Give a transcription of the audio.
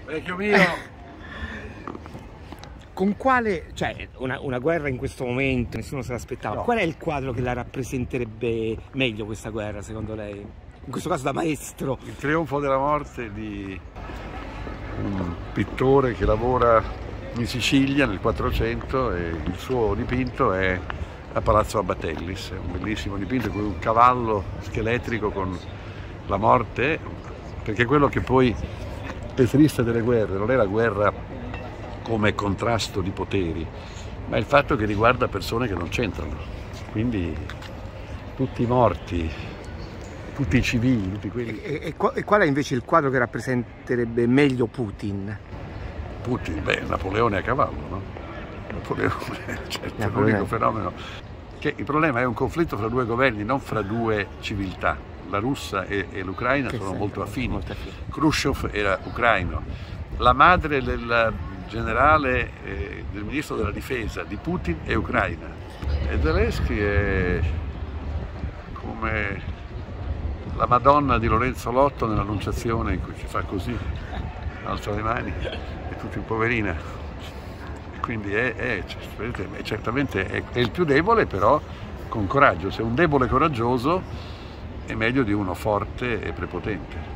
Vecchio mio! Con quale, cioè una guerra in questo momento, nessuno se l'aspettava, No. qual è il quadro che la rappresenterebbe meglio questa guerra secondo lei? In questo caso da maestro. Il trionfo della morte di un pittore che lavora in Sicilia nel 400 e il suo dipinto è a Palazzo Abbatellis, è un bellissimo dipinto con un cavallo scheletrico con la morte, perché quello che poi è triste delle guerre non è la guerra come contrasto di poteri, ma il fatto che riguarda persone che non c'entrano, quindi tutti i morti, tutti i civili, tutti quelli. E qual è invece il quadro che rappresenterebbe meglio Putin? Putin, beh, Napoleone a cavallo, no? Napoleone, certo, è l'unico fenomeno. Che il problema è un conflitto fra due governi, non fra due civiltà. La russa e l'Ucraina sono molto affini. Khrushchev era ucraino. La madre del generale, del ministro della difesa di Putin è ucraina. E Zelensky è come la Madonna di Lorenzo Lotto nell'Annunciazione, in cui si fa così, alza le mani e tutti poverina. Quindi certamente è il più debole, però con coraggio. Se un debole coraggioso è meglio di uno forte e prepotente.